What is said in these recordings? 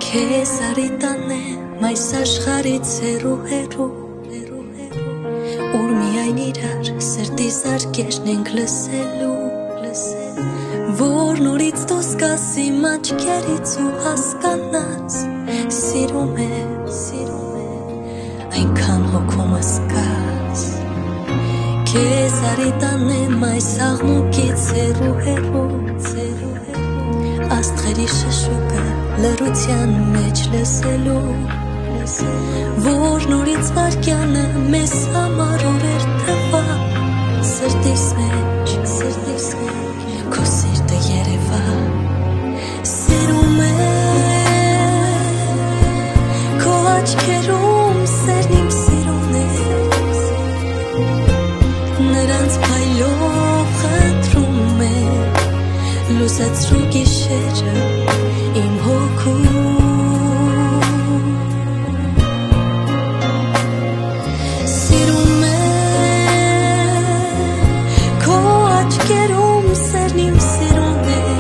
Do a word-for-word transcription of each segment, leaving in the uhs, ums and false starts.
Քեզ արիտանեմ այս աշխարհից հեռու հեռու Ուր միայն իրար սրտի զարկերն ենք լսելու Որ նորից դու զգաս իմ աչքերից ու հասկանաս Սիրում եմ, սիրում եմ, այնքան հոգումս կաս Քեզ արիտանեմ այս աղմուկից հեռու հեռու Աստղերի շշուկը լռության մեջ լսելու Որ նորից վարկյանը մեզ համար օրեր թվա Սրտիս մեջ, սրտիս մեջ, քո սիրտը երևա Սիրում եմ, քո աչքերում սերն իմ սիրուն է Նրանց փայլող խնդրում է Լուսացրու գիշերը իմ հոգում Սիրում եմ, քո աչքերում սերն իմ սիրուն է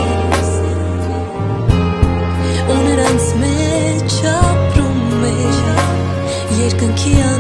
Ու նրանց մեջ ապրում է երկնքի